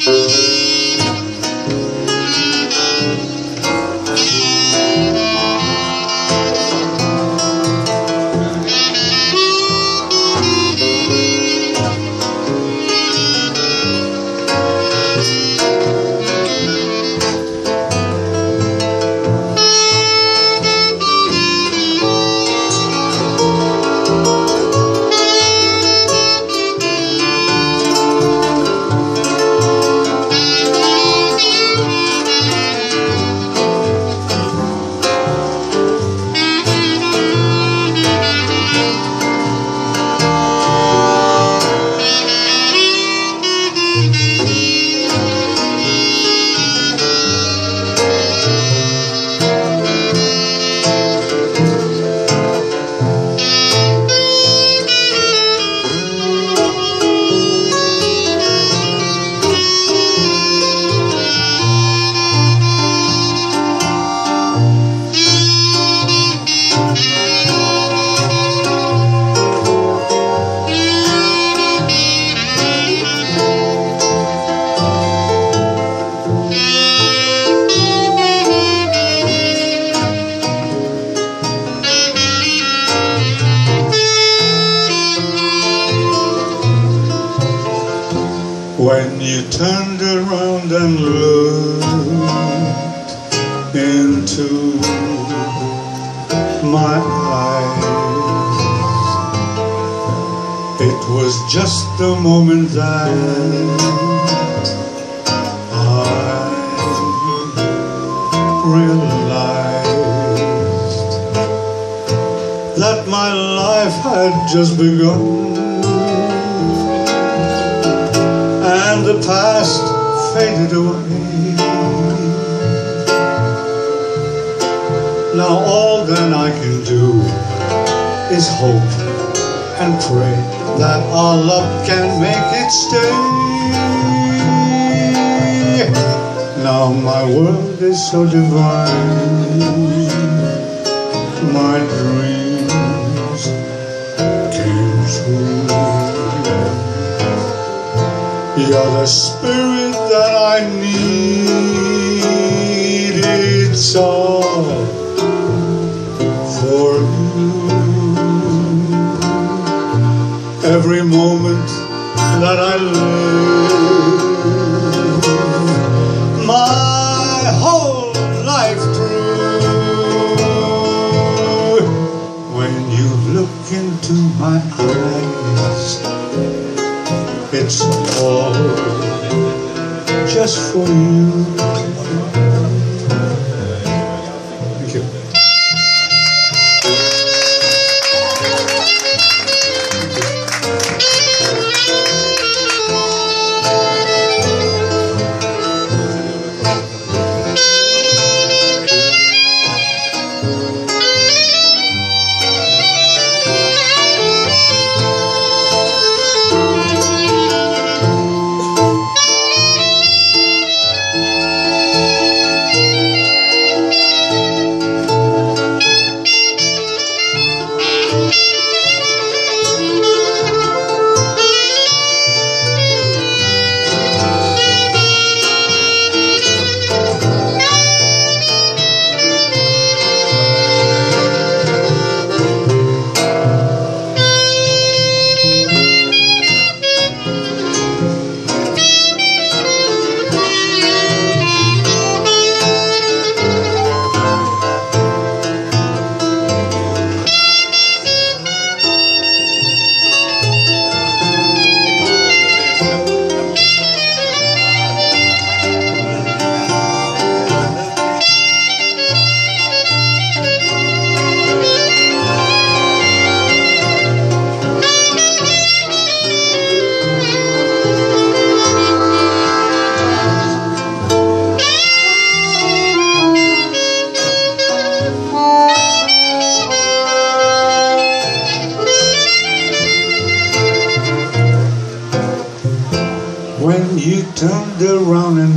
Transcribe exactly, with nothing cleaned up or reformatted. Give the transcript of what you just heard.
When you turned around and looked into my eyes, it was just the moment that I realized that my life had just begun, and the past faded away. Now all that I can do is hope and pray that our love can make it stay. Now my world is so divine, my dreams came true. You're the spirit that I need. It's all for you. Every moment that I live, my whole life through, when you look into my eyes, it's all just for you. Thank you. When you turned around and